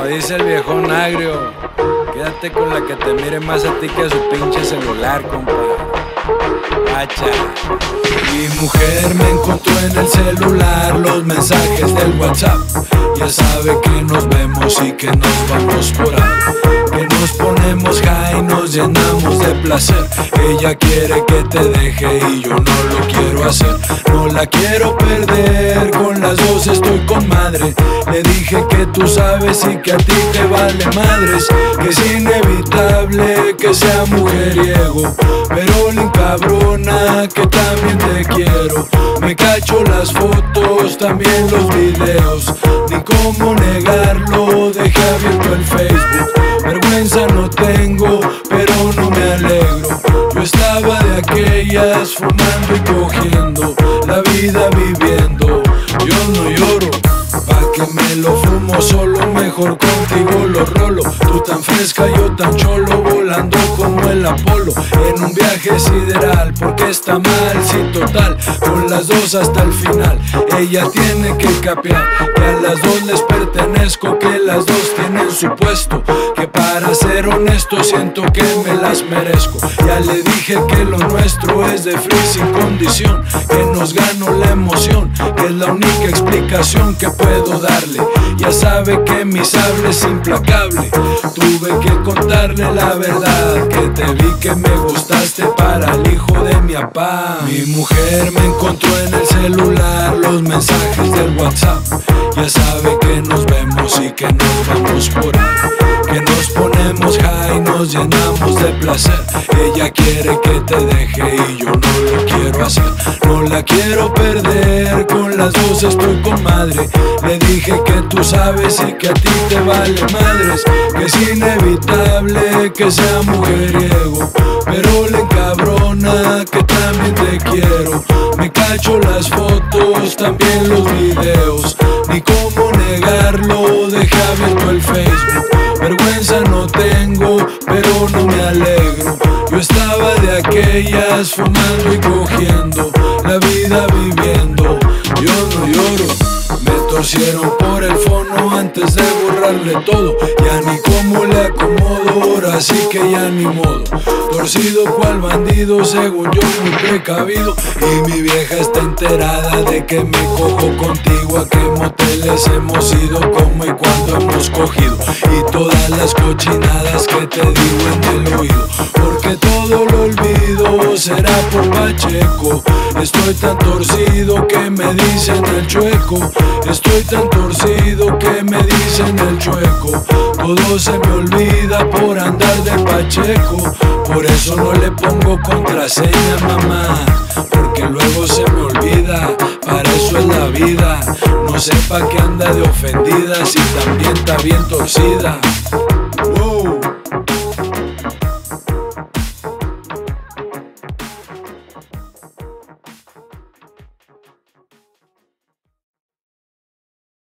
Como dice el viejón agrio, quédate con la que te mire más a ti que a su pinche celular, compa. Guacha. Mi mujer me encontró en el celular los mensajes del WhatsApp. Ya sabe que nos vemos y que nos vamos por ahí, que nos ponemos high y nos llenamos de placer. Ella quiere que te deje y yo no lo quiero hacer. No la quiero perder, con las dos estoy con madre. Le dije que tú sabes y que a ti te vale madres, que es inevitable que sea mujeriego, pero le encabrona que también te quiero. Me cacho las fotos, también los videos, ni cómo negarlo, dejé abierto el Facebook. Vergüenza no tengo, pero no me alegro. Yo estaba de aquellas, fumando y cogiendo, la vida viviendo. Yo no lloro, pa' que me lo fumo solo, mejor contigo lo rolo. Tú tan fresca, yo tan cholo, volando como el Apolo, en un viaje sideral, porque está mal, sí total, con las dos hasta el final. Ella tiene que capear que a las dos les pertenezco, que las dos tienen su puesto, que para ser honesto siento que me las merezco. Ya le dije que lo nuestro es de free sin condición, que nos ganó la emoción, que es la única explicación que puedo darle. Ya sabe que mi sable es implacable, tuve que contarle la verdad, que te vi que me gustaste para el hijo de mi papá. Mi mujer me encontró en el celular los mensajes del WhatsApp. Ya sabe que nos vemos y que nos vamos por ahí, que nos ponemos high y nos llenamos de placer. Ella quiere que te deje y yo no lo quiero hacer. No la quiero perder, con las dos estoy con madre. Le dije que tú sabes y que a ti te vale madres, que es inevitable que sea mujeriego, pero le encabrona que también te quiero. Me cacho las fotos, también los videos, ni cómo negarlo, dejé abierto el Facebook. Vergüenza no tengo, pero no me alegro. Yo estaba de aquellas, fumando y cogiendo, la vida viviendo. Yo no lloro, me torcieron por el fono antes de borrarle todo. Ya ni cómo le acomodo, ahora sí que ya ni modo. Torcido cual bandido, según yo muy precavido, y mi vieja está enterada de que me cojo contigo. A qué moteles hemos ido, cómo y cuándo hemos cogido, y todas las cochinadas que te digo en el oído. Porque todo lo olvido, será por Pacheco. Estoy tan torcido que me dicen el chueco. Estoy tan torcido que me dicen el chueco. Todo se me olvida por andar de Pacheco. Por eso no le pongo contraseña, mamá, porque luego se me olvida. Para eso es la vida. No sepa que anda de ofendida si también está bien torcida. Wow.